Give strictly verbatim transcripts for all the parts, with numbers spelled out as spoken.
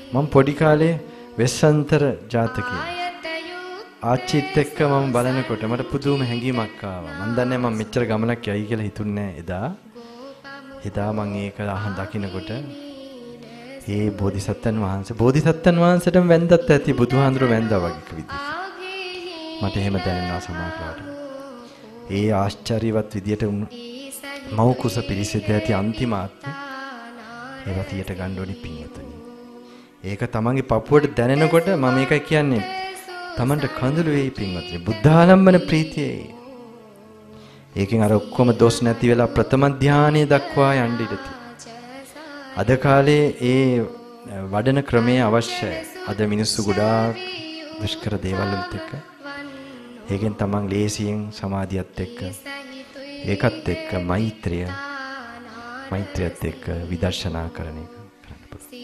මම පොඩි කාලේ වෙස්සන්තර ජාතකය ආච්චිත් එක්ක මම බලනකොට මට පුදුම හැඟීමක් ආවා. මම දන්නේ මම මෙච්චර ගමනක් යයි කියලා හිතුන්නේ එදා. එදා මම ඒක අහන් දකින්නකොට ඒ බෝධිසත්වයන් වහන්සේ බෝධිසත්වයන් වහන්සේටම වැන්දත් ඇති බුදුහාඳුර වැන්දා වගේ විදිහට. මට එහෙම දැනෙනවා සමාජලාට. ඒ ආශ්චර්යවත් විදියට මව් කුස පිළිසෙද්ද ඇති අන්තිම ආත්මය ඒවා තියට ගන්න ඕනි පින්වතුනි. ඒක තමන්ගේ පපුවට දැනෙනකොට මම මේකයි කියන්නේ තමන්ට කඳුළු වෙයි පින්වතුනි. බුද්ධාලම්බන ප්‍රීතියයි. ඒකෙන් අර ඔක්කොම දොස් නැති වෙලා ප්‍රථම ධානයේ දක්වා යන්න ඉඩ තියෙනවා. අද කාලේ ඒ වඩන ක්‍රමය අවශ්‍යයි. අද මිනිස්සු ගොඩාක් දුෂ්කර දේවල් වලට එක්ක ඒකෙන් තමන් ලේසියෙන් සමාධියත් එක්ක ඒකත් එක්ක මෛත්‍රිය මෛත්‍රියත් එක්ක විදර්ශනා කරන එක කරන්න පුළුවන්.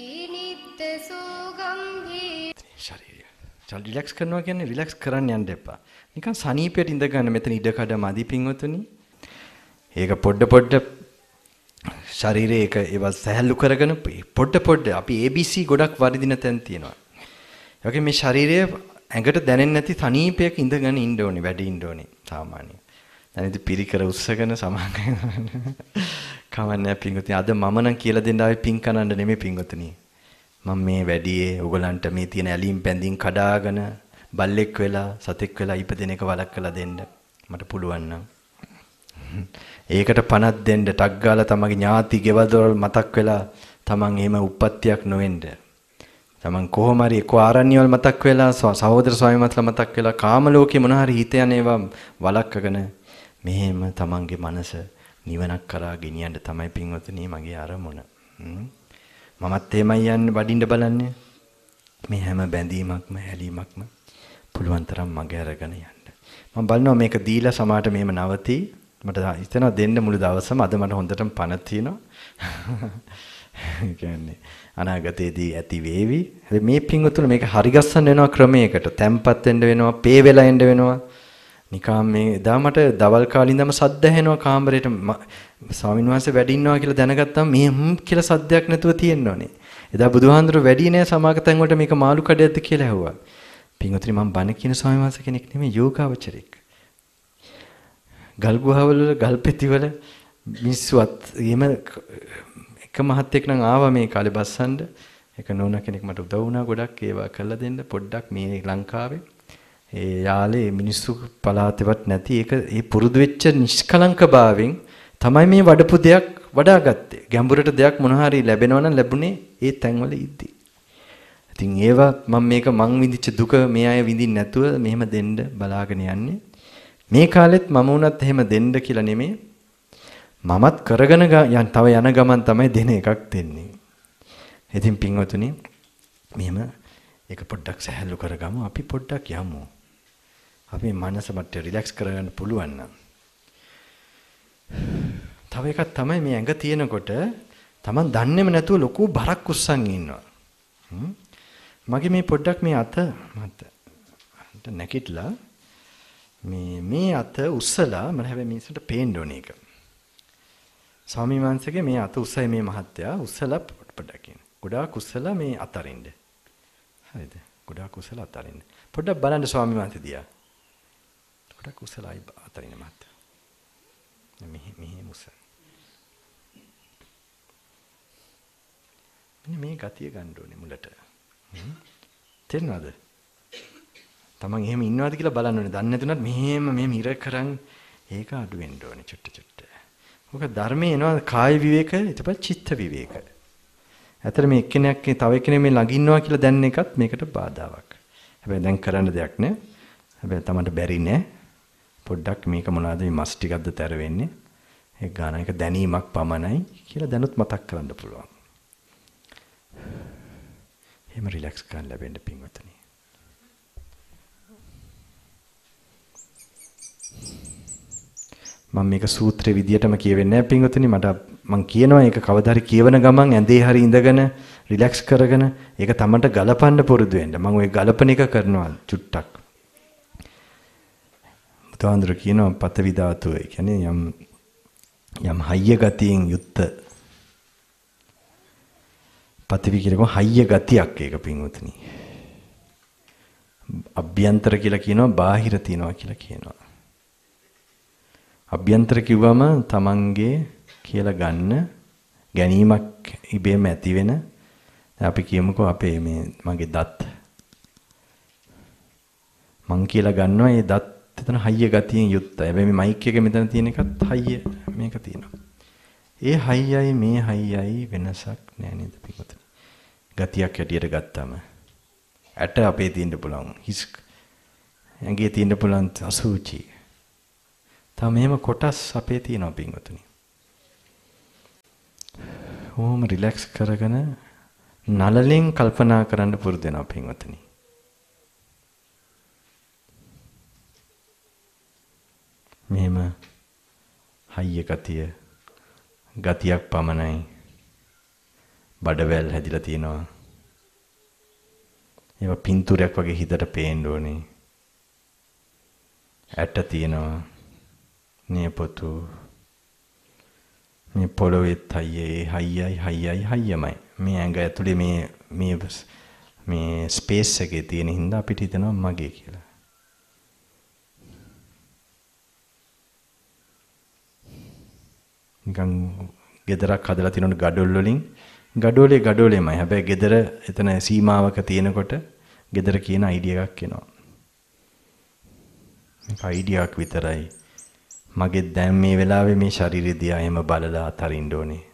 ශරීරය. චල් රිලැක්ස් කරනවා කියන්නේ රිලැක්ස් කරන්න යන්න එපා. නිකන් සනීපයට ඉඳ ගන්න මෙතන ඉඩ කඩ මදි පින්වතුනි. ඒක පොඩ පොඩ ශරීරයේ ඒක ඒව සහැල්ලු කරගෙන පොඩ පොඩ අපි A B C ගොඩක් වර්ධින තැන් තියෙනවා. ඒ වගේ මේ ශරීරයේ ඇඟට දැනෙන්නේ නැති සනීපයක ඉඳගෙන ඉන්න ඕනේ වැඩි ඉන්න ඕනේ සාමාන්‍යයෙන්. දැන් ඉතින් පිරිකර උස්සගෙන සමාන කවන්නේ පිංගුතුනි. අද මම නම් කියලා දෙන්න ආවේ පිං කනන්න නෙමෙයි පිංගුතුනි. මම මේ වැඩියේ ඕගලන්ට මේ තියෙන ඇලීම් පැඳින් කඩාගෙන බල්ලෙක් වෙලා සතෙක් වෙලා ඉපදෙන එක වළක්වලා දෙන්න මට පුළුවන් නම්. ඒකට පණක් දෙන්න ටක් ගාලා තමගේ ඥාති ගෙවල් දොරවල් මතක් වෙලා තමන් එහෙම උප්පත්තියක් නොවෙන්න. තමන් කොහොම හරි එක්ක ආරණ්‍යවල මතක් වෙලා සහෝදර ස්වාමීන්වහන්සේලා මතක් වෙලා කාම ලෝකේ මොන හරි හිත යන ඒවා වළක්වගෙන මෙහෙම තමන්ගේ මනස නිවනක් කරා ගෙනියන්න තමයි පින්වතුනි මගේ අරමුණ. මමත් එහෙමයි යන්නේ වඩින්න බලන්නේ. මේ හැම බැඳීමක්ම හැලීමක්ම පුළුවන් තරම් මගේ අරගෙන යන්න. මම බලනවා මේක දීලා සමාට මෙහෙම නවති. මට හිතෙනවා දෙන්න මුළු දවසම අද මට හොඳටම පණ තියෙනවා. කියන්නේ අනාගතයේදී ඇති වේවි. හැබැයි මේ පින්වතුන් මේක හරිගස්සන්න වෙනවා ක්‍රමයකට. තැම්පත් වෙන්න වෙනවා, පේ වෙලා එන්න වෙනවා. නිකම් මේ එදා මට දවල් කාලේ ඉඳන්ම සද්ද ඇහෙනවා කාමරේට. ස්වාමීන් වහන්සේ වැඩි ඉන්නවා කියලා දැනගත්තාම මේ හම් කියලා සද්දයක් නැතුව තියෙන්න ඕනේ. එදා බුදුහාඳුර වැඩි නෑ සමාගතයන් වලට මේක මාළු කඩයක්ද කියලා ඇහුවා. පින්වතුනි මම බණ කියන ස්වාමීන් වහන්සේ කෙනෙක් නෙමෙයි යෝගාවචරෙක්. ගල් ගුහාවල ගල් පෙතිවල මිනිස්සුත් එහෙම එක මහත්තයෙක් නම් ආවා මේ කාලේ බස්සන්න. ඒක නෝනා කෙනෙක් මට උදව් වුණා ගොඩක් ඒවා කරලා දෙන්න පොඩ්ඩක් මේ ලංකාවේ. ඒ යාලේ මිනිස්සු පලාතේවත් නැති ඒක ඒ පුරුදු වෙච්ච නිෂ්කලංකභාවයෙන් තමයි මේ වඩපු දෙයක් වඩාගත්තේ. ගැඹුරට දෙයක් මොන හරි ලැබෙනවා නම් ලැබුණේ ඒ තැන්වල ඉද්දි. ඉතින් ඒවා මම මේක මං විඳිච්ච දුක මේ අය විඳින්න නැතුව මෙහෙම දෙන්න බලාගෙන යන්නේ. මේ කාලෙත් මම උනත් එහෙම දෙන්න කියලා නෙමෙයි. මමත් කරගෙන යන තව යන ගමන් තමයි දෙන එකක් දෙන්නේ. ඉතින් පින්වතුනි මෙහෙම ඒක පොඩ්ඩක් සහැල්ලු කරගමු. අපි පොඩ්ඩක් යමු. අපි මනස මට රිලැක්ස් කරගන්න පුළුවන් නම්. තව එකක් තමයි මේ ඇඟ තියෙනකොට Taman දන්නේම නැතුව ලොකු බරක් උස්සන් ඉන්නවා. මගේ මේ පොඩ්ඩක් මේ අත මට නැකිట్లా මේ මේ අත උස්සලා මම හැබැයි මිනිස්සුන්ට පේන්න ඕනේ ඒක. ස්වාමීන් වහන්සේගේ මේ අත උස්සයි මේ මහත්තයා උස්සලා පොඩ්ඩක් කියන. ගොඩාක් උස්සලා මේ අතරින්ද. හරිද? ගොඩාක් උස්සලා අතරින්ද. පොඩ්ඩක් බලන්න ස්වාමීන් වහන්සේ දිහා. ගොඩාක් උස්සලා අතරින්ද මහත්තයා. මෙහි මෙහි උස්ස. මෙන්න මේ ගතිය ගන්න ඕනේ මුලට. තේරෙනවද? තමන් එහෙම ඉන්නවද කියලා බලන්න ඕනේ. දන්නේ නැතුණත් මෙහෙම මෙහෙම ඉර කරන් ඒක අඩු වෙන්න ඕනේ චුට්ට චුට්ට. මොකද ධර්මයේ එනවා කාය විවේක ඊට පස්සේ චිත්ත විවේක. ඇත්තට මේ එක්කෙනෙක් තව එක්කෙනෙක් මේ ළඟ ඉන්නවා කියලා දැනන එකත් මේකට බාධාවක්. හැබැයි දැන් කරන්න දෙයක් නෑ. හැබැයි තමන්ට බැරි නෑ. පොඩ්ඩක් මේක මොනවාද මේ මස් ටිකක්ද තර වෙන්නේ. ඒ ගාන එක දැනීමක් පමණයි කියලා දැනුත් මතක් කරන්න පුළුවන්. එහෙම රිලැක්ස් කරන්න ලැබෙන්න පින්වතුනි. මම මේක සූත්‍රයේ විදියටම කියවෙන්නේ නැහැ පින්වතුනි. මට මම කියනවා ඒක කවදා හරි කියවන ගමන් ඇඳේ හරි ඉඳගෙන රිලැක්ස් කරගෙන ඒක තමන්ට ගලපන්න පුරුදු වෙන්න. මම ওই ගලපන එක කරනවා චුට්ටක්. මුතවන්දර කියනවා පතවි ධාතුව. ඒ කියන්නේ යම් යම් හයිය ගතියෙන් යුක්ත පතිවි කියලකෝ හයිය ගතියක් ඒක පින්වතුනි. අභ්‍යන්තර කියලා කියනවා බාහිර තියනවා කියලා කියනවා. අභ්‍යන්තර කිව්වම තමන්ගේ කියලා ගන්න ගැනීමක් ඉබේම ඇති වෙන. අපි කියමුකෝ අපේ මේ මගේ දත් මං කියලා ගන්නවා ඒ දත් එතන හයිය ගතියෙන් යුක්තයි. හැබැයි මේ මයික් එකේ මෙතන තියෙන එකත් හයිය මේක තියෙනවා. ඒ හයියයි මේ හයියයි වෙනසක් නෑ නේද පිටුපත. ගතියක් හැටියට ගත්තාම ඇට අපේ තියෙන්න පුළුවන්. හිස් ඇඟේ තියෙන්න පුළුවන් අසුචි. තම මේම කොටස් අපේ තියෙනවා පිටුපතනි. ඕම රිලැක්ස් කරගෙන නලලෙන් කල්පනා කරන්න පුරුදු වෙනවා පිටුපතනි. මෙහෙම හයිය ගතිය ගතියක් පමණයි. බඩවැල් හැදිලා තියෙනවා. ඒවා පින්තූරයක් වගේ හිතට පේන්න ඕනේ. ඇට තියෙනවා. නියපොතු මේ පොළොවේත් හයියේ හයියයි හයියයි හයියමයි. මේ ඇඟ ඇතුලේ මේ මේ මේ ස්පේස් එකේ තියෙන හින්දා අපිට හිතෙනවා මගේ කියලා. නිකන් ගෙදරක් හදලා තිනොත් ගඩොල් වලින් ගඩොලේ ගඩොලේමයි. හැබැයි ගෙදර එතන සීමාවක තියෙනකොට ගෙදර කියන අයිඩියා එකක් එනවා. මේක අයිඩියා එකක් විතරයි. මගේ දැන් මේ වෙලාවේ මේ ශරීරය දිහා එහෙම බලලා අතරින්න ඕනේ.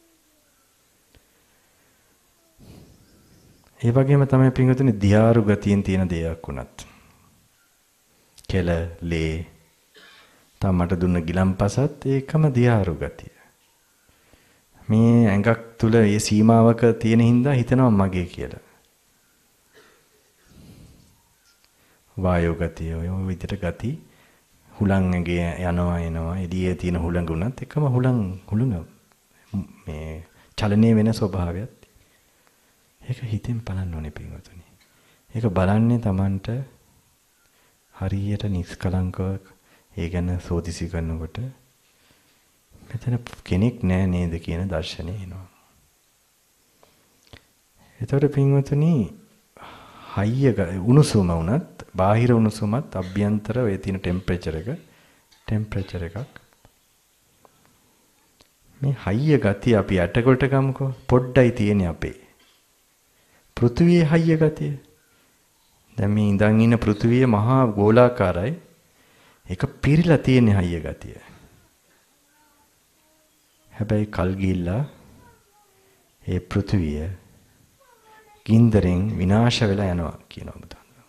ඒ වගේම තමයි පින්වතුනි දියාරු ගතියෙන් තියෙන දෙයක් උනත්. කෙල ලේ තමට දුන්න ගිලම්පසත් ඒකම දියාරු ගතිය. මේ ඇඟක් තුල ඒ සීමාවක තියෙන හින්දා හිතනවා මගේ කියලා. වායෝ ගතිය ඔය විදිහට ගති හුලං ඇඟේ යනවා එනවා එළියේ තියෙන හුලඟ උනත් එකම හුලං හුලඟ මේ චලනයේ වෙන ස්වභාවයක්. ඒක හිතෙන් බලන්න ඕනේ පින්වතුනි. ඒක බලන්නේ Tamanට හරියට නිස්කලංකව ඒ ගැන සෝදිසි කරනකොට මෙතන කෙනෙක් නෑ නේද කියන දර්ශනය එනවා. ඒතකොට පින්වතුනි හයිය උණුසුම වුණත් බාහිර උණුසුමත් අභ්‍යන්තර ඔය තියෙන ටෙම්පරේචර් එක ටෙම්පරේචර් එකක්. මේ හයිය ගතිය අපි ඇටකොල්ට ගමුකෝ පොඩ්ඩයි තියෙන්නේ අපේ. පෘථිවියේ හයිය ගතිය. දැන් මේ ඉඳන් ඉන්න පෘථිවිය මහා ගෝලාකාරයි. ඒක පිරීලා තියෙන හයිය ගතිය. හැබැයි කල් ගිහිල්ලා ඒ පෘථිවිය ගින්දරෙන් විනාශ වෙලා යනවා කියනවා බුදුහාමුදුරුවෝ.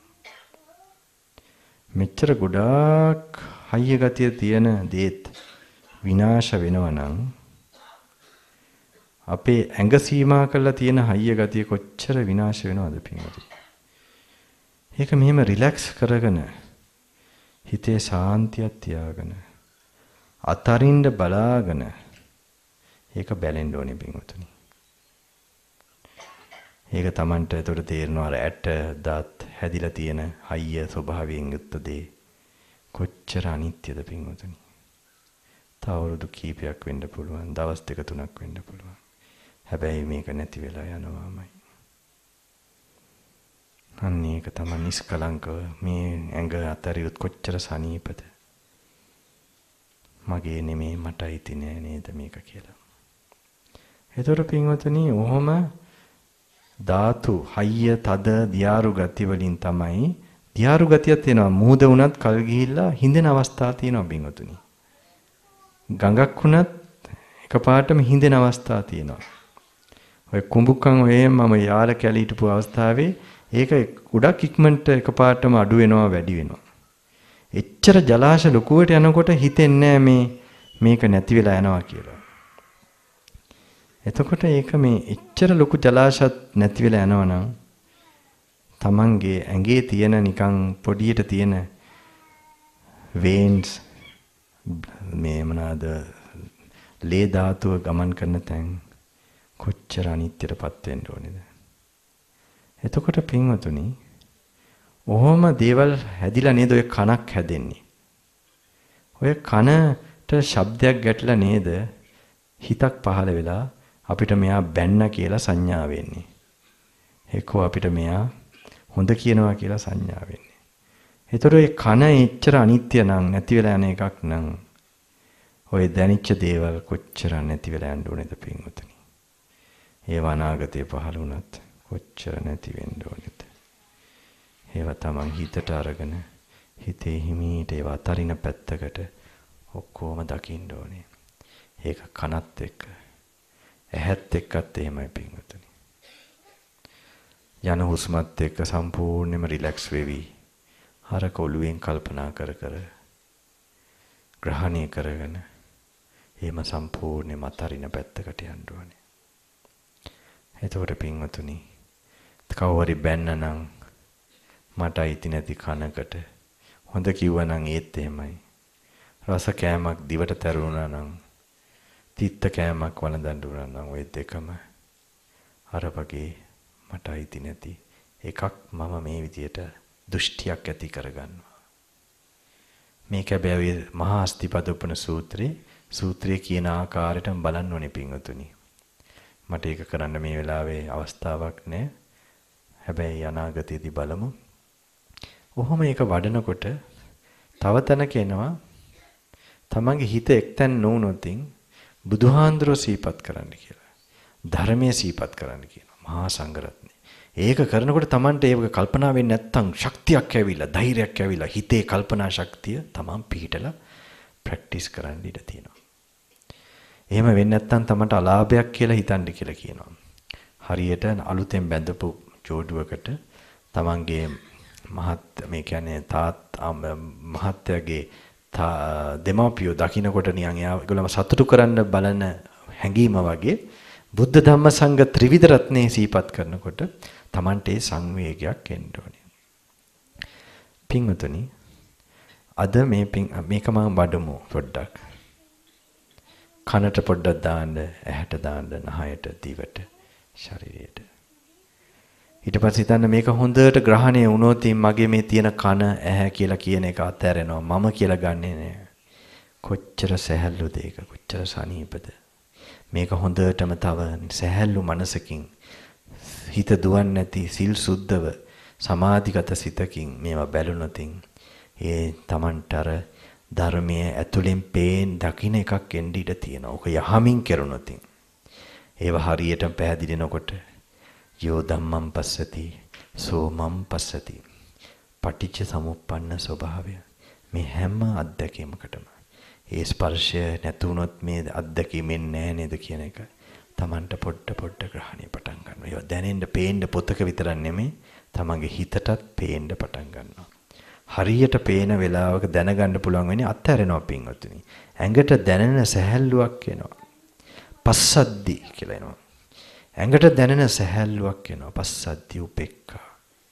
මෙච්චර ගොඩාක් හයිය ගතිය තියෙන දේත් විනාශ වෙනවා නම් අපේ ඇඟ සීමා කරලා තියෙන හයිය ගතිය කොච්චර විනාශ වෙනවද පින්වතුනි. ඒක මෙහෙම රිලැක්ස් කරගෙන හිතේ සාන්තියක් තියාගෙන අතරින්ද බලාගෙන ඒක බැලෙන්න ඕනේ පින්වතුනි. ඒක Tamanට ඒතර තේරෙනවා අර ඇට දත් හැදිලා තියෙන හයිය ස්වභාවයෙන් යුක්ත දේ කොච්චර අනිත්‍යද පින්වතුනි. තව අවුරුදු කීපයක් වෙන්න පුළුවන්, දවස් දෙක තුනක් වෙන්න පුළුවන්. හැබැයි මේක නැති වෙලා යනවාමයි. අන්න ඒක තමයි නිස්කලංකව මේ ඇඟ අතරියුත් කොච්චර සනීපද. මගේ නෙමේ මට අයිති නෑ නේද මේක කියලා. ඒතර පින්වතුනි ඔහොම ධාතු හයිය තද දියාරු ගති වලින් තමයි දියාරු ගතියක් තියෙනවා. මුහුද වුණත් කල් ගිහිල්ලා හිඳෙන අවස්ථා තියෙනවා පින්වතුනි. ගඟක් වුණත් එකපාරටම හිඳෙන අවස්ථා තියෙනවා. ඔය කුඹුකන් ඔය මම යාල කැලේ හිටපු අවස්ථාවේ ඒක ගොඩක් ඉක්මනට එකපාරටම අඩු වෙනවා වැඩි වෙනවා. එච්චර ජලාශ ලොකුවට යනකොට හිතෙන්නේ මේ මේක නැති වෙලා යනවා කියලා. එතකොට ඒක මේ එච්චර ලොකු ජලාශත් නැති වෙලා යනවනම් තමන්ගේ ඇඟේ තියෙන නිකන් පොඩියට තියෙන වේන්ස් මේ මොනවාද ලේ ධාතුව ගමන් කරන තැන් කොච්චර අනිත්‍යයටපත් වෙන්න ඕනේද. එතකොට පින්වතුනි ඔහොම දේවල් හැදිලා නේද ඔය කනක් හැදෙන්නේ. ඔය කනට ශබ්දයක් ගැටලා නේද හිතක් පහළ වෙලා අපිට මෙයා බැන්න කියලා සංඥා වෙන්නේ. එක්කෝ අපිට මෙයා හොඳ කියනවා කියලා සංඥා වෙන්නේ. ඒතර ඒ කන එච්චර අනිත්‍ය නම් නැති වෙලා යන එකක් නම් ඔය දැනිච්ච දේවල් කොච්චර නැති වෙලා යන්න ඕනේද පින්වතුනි. ඒ වනාගතේ පහළ වුණත් කොච්චර නැති වෙන්න ඕනේද. ඒවා තමන් හිතට අරගෙන හිතේ හිමීට ඒවා අතරින පැත්තකට ඔක්කොම දකින්න ඕනේ. ඒක කනත් එක්ක ඇහත් එක්කත් එහෙමයි පින්වතුනි. යන හුස්මත් එක්ක සම්පූර්ණයෙන්ම රිලැක්ස් වෙවි. හරක ඔළුවෙන් කල්පනා කර කර ග්‍රහණය කරගෙන එහෙම සම්පූර්ණයෙන්ම අතරින පැත්තකට යන්න ඕනේ. එතකොට පින්වතුනි කවුරුරි බැන්න නම් මට අයිති නැති කනකට හොඳ කිව්වනම් ඒත් එහෙමයි. රස කෑමක් දිවට තැරුණා නම් තිත්ත කෑමක් වළඳන්න උනා නම් ওই දෙකම අර වගේ මට අයිති නැති එකක් මම මේ විදියට දෘෂ්ටියක් ඇති කරගන්නවා. මේක හැබැයි මහා අස්තිපදෝපන සූත්‍රයේ සූත්‍රයේ කියන ආකාරයටම බලන්න ඕනේ පින්වතුනි. මට ඒක කරන්න මේ වෙලාවේ අවස්ථාවක් නැහැ. හැබැයි අනාගතයේදී බලමු. ඔහොම ඒක වඩනකොට තව තැනක එනවා තමන්ගේ හිත එක්තැන් නොවුනොතින් බුදුහාඳුරෝ සීපත් කරන්න කියලා. ධර්මයේ සීපත් කරන්න කියනවා. මහා සංඝරත්නය. ඒක කරනකොට තමන්ට ඒක කල්පනා වෙන්නේ නැත්තම් ශක්තියක් ඇවිල්ලා, ධෛර්යයක් ඇවිල්ලා හිතේ කල්පනා ශක්තිය තමන් පිහිටලා ප්‍රැක්ටිස් කරන්න ඉඩ තියෙනවා. එහෙම වෙන්නේ නැත්තම් තමන්ට අලාභයක් කියලා හිතන්න කියලා කියනවා. හරියට අලුතෙන් බැඳපු ජෝඩුවකට තමන්ගේ මහත් මේ කියන්නේ තාත් මහත්යාගේ දෙමාපියෝ දකින්නකොට නියන් ඒගොල්ලම සතුටු කරන්න බලන හැඟීම වගේ බුද්ධ ධම්ම සංඝ ත්‍රිවිධ රත්නේ සීපත් කරනකොට තමන්ට ඒ සංවේගයක් එන්න ඕනේ. පින්වතුනි අද මේ මේක මම වඩමු පොඩ්ඩක්. කනට පොඩ්ඩක් දාන්න, ඇහැට දාන්න, නහයට, දිවට, ශරීරයට. ඊට පස්සේ හිතන්න මේක හොඳට ග්‍රහණය වුණොත් මගේ මේ තියෙන කන ඇහැ කියලා කියන එක අත්හැරෙනවා. මම කියලා ගන්නෙ නෑ. කොච්චර සැහැල්ලුද ඒක, කොච්චර සනීපද. මේක හොඳටම තව සැහැල්ලු මනසකින් හිත දුවන්නේ නැති සිල් සුද්ධව සමාධිගත සිතකින් මේවා බැලුනොතින් ඒ Tamanට අර ධර්මයේ ඇතුලෙන් පේන දකින්න එකක් එන්න ඉඩ තියෙනවා. ඔක යහමින් කෙරුණොතින් ඒව හරියටම පැහැදිලිනකොට යෝ ධම්මං පස්සති සෝ මම් පස්සති පටිච්ච සමුප්පන්න ස්වභාවය මේ හැම අත්දැකීමකටම ඒ ස්පර්ශය නැතුණොත් මේ අත්දැකීමෙන් නෑ නේද කියන එක Tamanට පොඩ පොඩ ග්‍රහණය පටන් ගන්නවා. ඒවා දැනෙන්න පේන්න පොතක විතරක් නෙමෙයි තමන්ගේ හිතටත් පේන්න පටන් ගන්නවා. හරියට පේන වෙලාවක දැනගන්න පුළුවන් වෙන්නේ අත්හැරෙනවා පින්වතුනි. ඇඟට දැනෙන සැහැල්ලුවක් එනවා. පස්සද්දි කියලා එනවා. ඇඟට දැනෙන සැහැල්ලුවක් එනවා. පස්සද්දි උපේක්ඛා.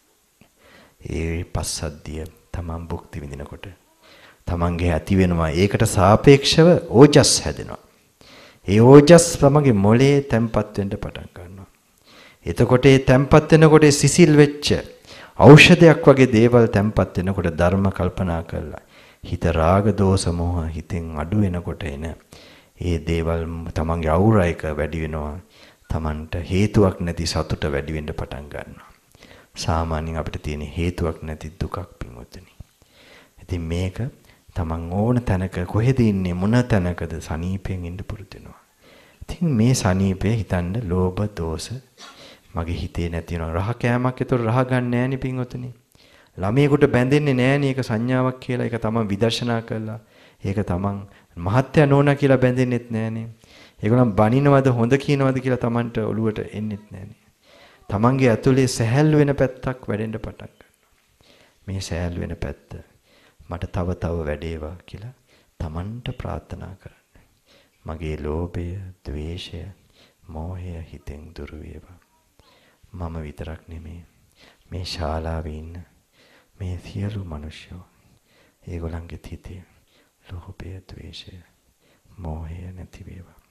ඒ පස්සද්දිය තමන් භුක්ති විඳිනකොට තමන්ගේ ඇති වෙනවා. ඒකට සාපේක්ෂව ඕජස් හැදෙනවා. ඒ ඕජස් තමන්ගේ මොළේ තැම්පත් වෙන්න පටන් ගන්නවා. එතකොට ඒ තැම්පත් වෙනකොට සිසිල් වෙච්ච ඖෂධයක් වගේ දේවල් තැම්පත් වෙනකොට ධර්ම කල්පනා කරලා හිත රාග දෝෂ මොහ හිතෙන් අඩු වෙනකොට එන ඒ දේවල් තමන්ගේ අවුරා එක වැඩි වෙනවා. තමන්ට හේතුවක් නැති සතුට වැඩි වෙන්න පටන් ගන්නවා. සාමාන්‍යයෙන් අපිට තියෙන හේතුවක් නැති දුකක් පින්වතුනි. ඉතින් මේක තමන් ඕන තැනක කොහෙද ඉන්නේ මොන තැනකද සනීපයෙන් ඉන්න පුරුදු වෙනවා. ඉතින් මේ සනීපේ හිතන්න ලෝභ දෝෂ මගේ හිතේ නැති වෙනවා. රහ කෑමක් ඒතර රහ ගන්න නෑනේ පින්වතුනි. ළමයෙකුට බැඳෙන්නේ නෑනේ ඒක සංඥාවක් කියලා. ඒක තමන් විදර්ශනා කළා. ඒක තමන් මහත්ය නෝනා කියලා බැඳෙන්නෙත් නෑනේ. ඒගොල්ලන් බනිනවද හොඳ කියනවද කියලා තමන්ට ඔළුවට එන්නෙත් නෑනේ. තමන්ගේ ඇතුලේ සැහැල්ලු වෙන පැත්තක් වැඩෙන්න පටන් ගන්නවා. මේ සැහැල්ලු වෙන පැත්ත මට තව තව වැඩේවා කියලා තමන්ට ප්‍රාර්ථනා කරන්න. මගේ ලෝභය, ද්වේෂය, මෝහය හිතෙන් දුරු වේවා. මම විතරක් නෙමේ මේ ශාලාවේ ඉන්න මේ සියලු මිනිස්සු ඒගොල්ලන්ගේ හිතේ ලෝභය, ද්වේෂය, මෝහය නැති වේවා.